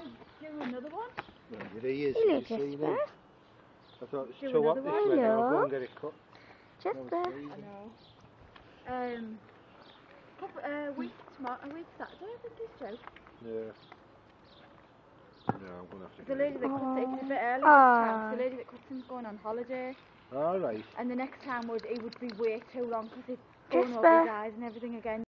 do another one. Well, he is. Hello, You see Jasper. I thought it was Do too hot another this one. weather. I'll Hello. go and get it cut. Jasper. I know. Week tomorrow, a week Saturday, I think it's Joe. Yeah. Yeah, I'm going to have to The get lady it. that cuts it, it's a bit early this Aww. time. The lady that cuts him's going on holiday. All right. And the next time it would be way too long because it's going over Jasper. his eyes and everything again.